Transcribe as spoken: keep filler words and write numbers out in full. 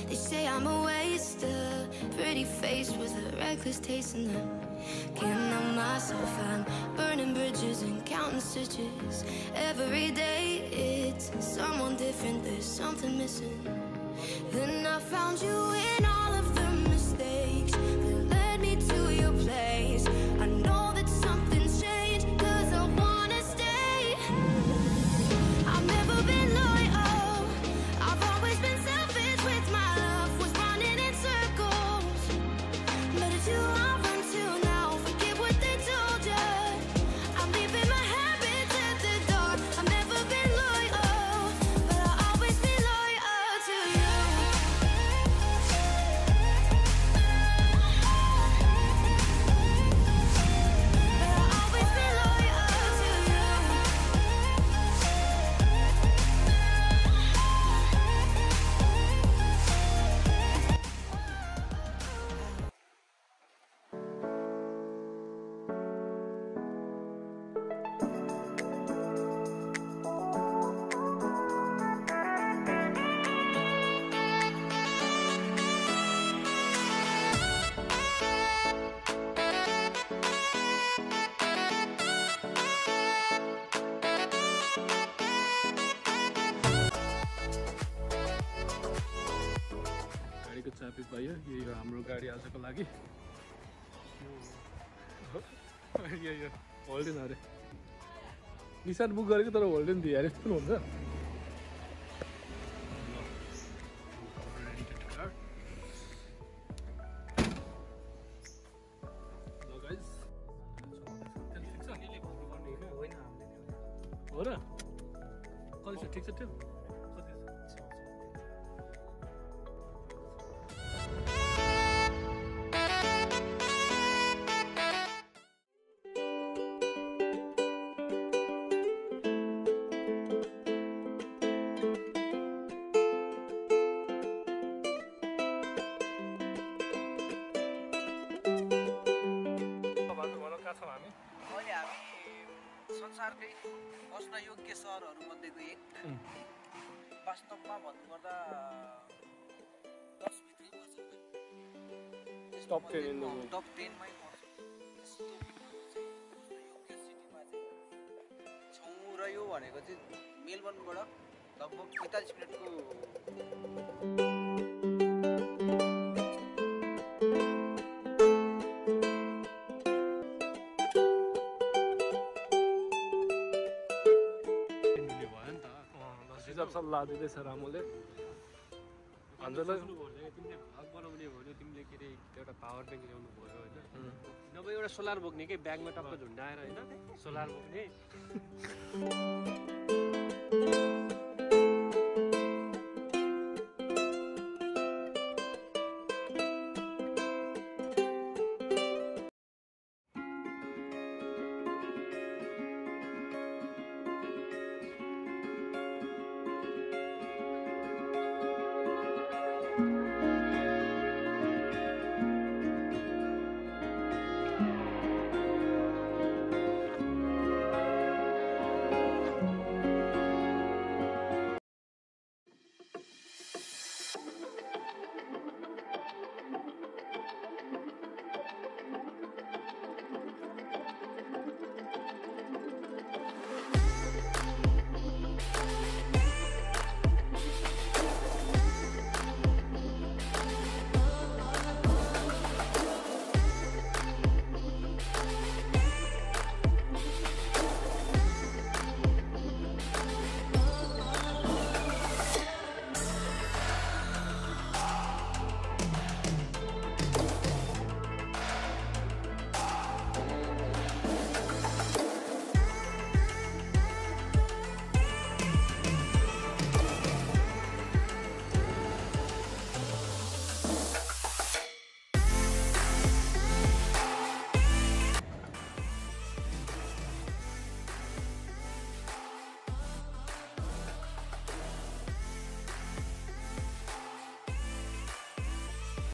They say I'm a waster, pretty face with a reckless taste in them. Can't numb myself, I'm burning bridges and counting stitches. Every day it's someone different, there's something missing. Then I found you in all of the mistakes that led me to your place. I know that something's changed, cause I wanna stay. I've never been loyal, I've always been selfish with my love, was running in circles. But it's you I run to now, forget what they told ya. I'm leaving my habits at the door. I've never been loyal, but I'll always be loyal to you. But I'll always be loyal to you. गाडीको चाबी पाइयो, यही हो हाम्रो गाडी आजको लागि। यो यो होल्डेन अरे निशान बुक गरेको तर होल्डेन दिए अरे यस्तो पनि हुन्छ। हो र कति छ? ठिक छ त्यो कति छ? अहिले हामी संसारकै बस्न योग्य सहरहरूमध्येको एक। वास्तवमा भन्नुपर्दा दस भित्रै पर्छ, top ten in the world, top टेनमै पर्छ। यस्तो बस्न योग्य सिटीमा चाहिँ छौँ र यो भनेको चाहिँ मेलबर्नबाट लगभग पैँतालिस मिनटको सब लादिँदैछ रामुले। अन्जलाई तिमीले भ्लग बनाउने भन्यो, तिमीले के अरे एउटा पावर ब्याङ्क ल्याउनु भयो होइन, नभए एउटा सोलर बोक्ने के ब्यागमा टक्क झुन्डाएर होइन, सोलर बोक्ने।